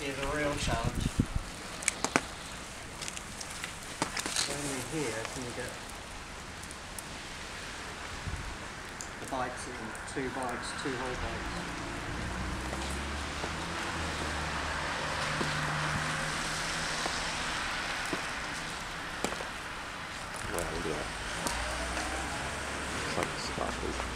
is a real challenge. Only here can you get the bites in, 2 bites, 2 whole bites. Well, yeah. It's like sparkles.